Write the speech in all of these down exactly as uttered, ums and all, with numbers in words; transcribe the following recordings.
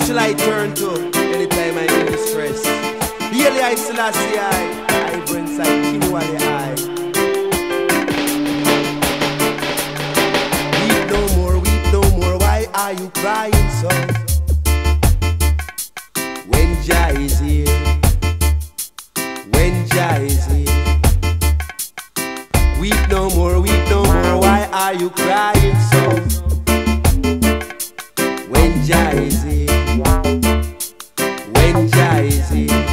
shall I turn to anytime I'm in distress? Really I Selassie I, I bring sight continually I. Weep no more, weep no more, why are you crying so? When Jah is here, when Jah is here. Weep no more, weep no more, why are you crying so? When Jah is here, when Jah is here.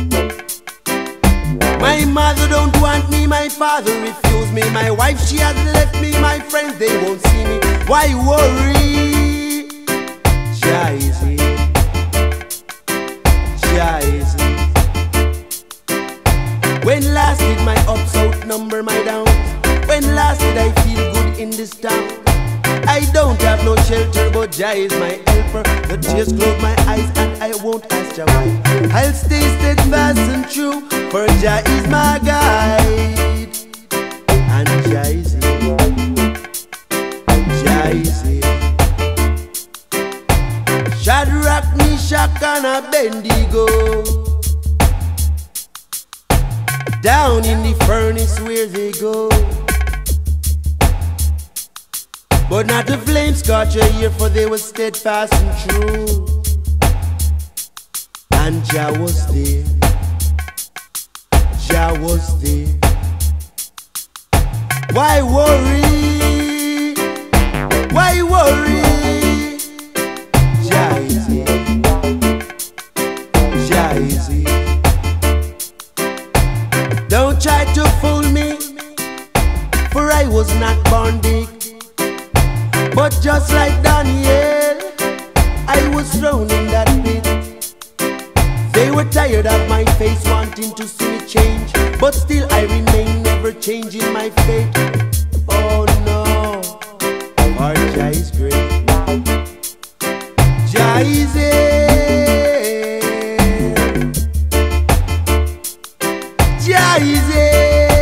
My mother don't want me, my father refused me, my wife she has left me, my friends they won't see me. Why worry? Jah is here, Jah is here. When last did my ups outnumber my downs? When last did I feel good in this town? I don't have no shelter, but Jah is my helper. The tears close my eyes and I won't ask Jah why. I'll stay steadfast and true, for Jah is my guide. And Jah is here, Jah is here. Shadrach, Meshach and Abednego, down in the furnace where they go. But not the flame scorch a year, for they were steadfast and true. And Jah was there, Jah was there. Why worry? Why worry? Jah is here, Jah is here. Don't try to fool me, for I was not born big. But just like Daniel, I was thrown in that pit. They were tired of my face, wanting to see me change, but still I remain, never changing my fate. Oh no, our Jah is great. Jah is here, Jah is here.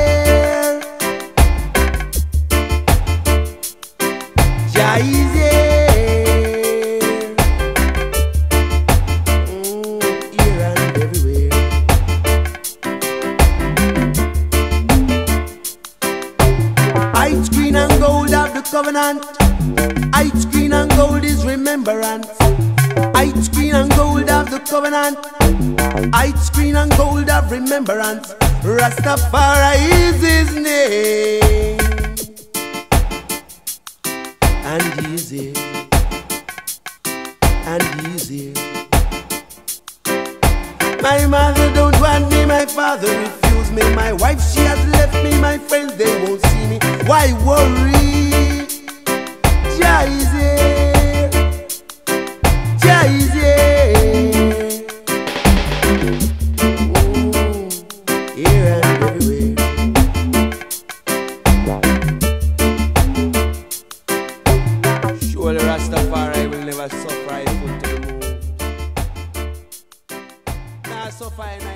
Jah is here, mm, here and everywhere. Ice green and gold of the covenant. Ice green and gold is remembrance. Ice green and gold of the covenant. Ice green and gold of remembrance. Rastafari is his name. And he's here, and he's here. My mother don't want me, my father refused me, my wife she has left me, my friends they won't see me. Why worry? Jah is here, Jah is here. Mm, here and everywhere. Surely Rastafari will never suffer I put to the moon. Nah, suffer